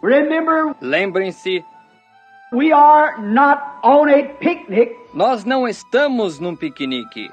Remember, Lembrem-se, we are not on a picnic, nós não estamos num piquenique,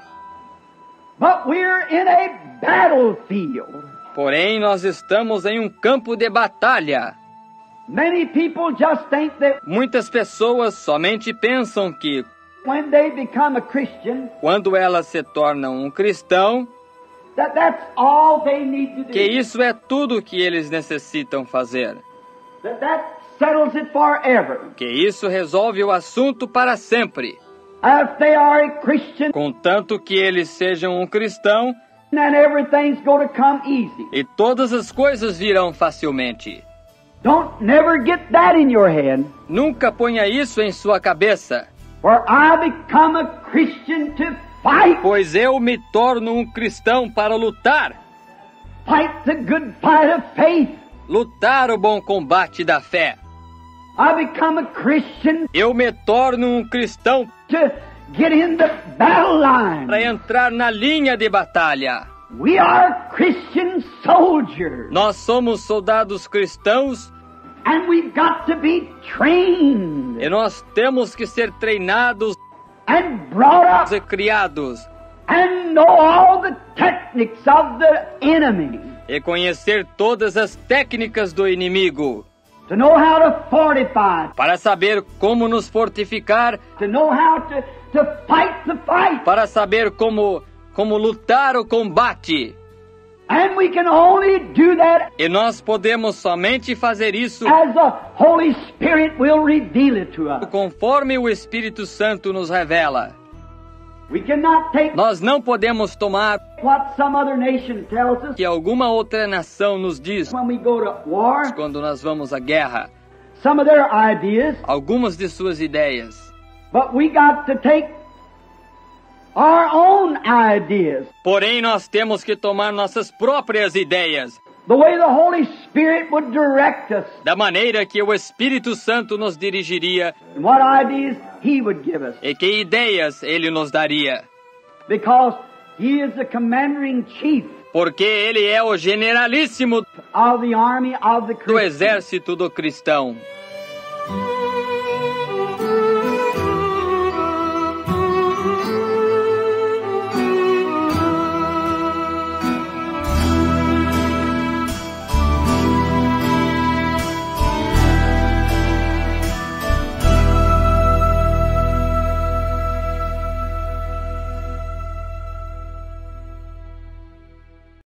but we're in a battlefield. porém nós estamos em um campo de batalha. Many people just think that Muitas pessoas somente pensam que, when they become a Christian, quando elas se tornam um cristão, that's all they need to do. que isso é tudo que eles necessitam fazer. That settles it forever. Que isso resolve o assunto para sempre. If they are a Christian, Contanto que eles sejam um cristão, then everything's going to come easy. e todas as coisas virão facilmente. Don't never get that in your head. Nunca ponha isso em sua cabeça, For I become a Christian to fight. pois eu me torno um cristão para lutar. Fight the good fight of faith. Lutar o bom combate da fé. I become a Christian Eu me torno um cristão to get in the battle line. para entrar na linha de batalha. We are Christian soldiers. Nós somos soldados cristãos And we've got to be trained e nós temos que ser treinados and brought up e criados and know all the techniques of the enemy. e conhecer todas as técnicas do inimigo, To know how to fortify. para saber como nos fortificar, To know how to fight the fight. para saber como lutar o combate. And we can only do that E nós podemos somente fazer isso as the Holy Spirit will reveal it to us. conforme o Espírito Santo nos revela. We cannot take Nós não podemos tomar what some other nation tells us que alguma outra nação nos diz when we go to war, quando nós vamos à guerra, some of their ideas, algumas de suas ideias. but we got to take our own ideas. Porém, nós temos que tomar nossas próprias ideias, The way the Holy Spirit would direct us da maneira que o Espírito Santo nos dirigiria and what ideas He would give us. e que ideias Ele nos daria. Because He is the commander-in-chief Porque Ele é o generalíssimo of the army of the do Christians. exército do cristão.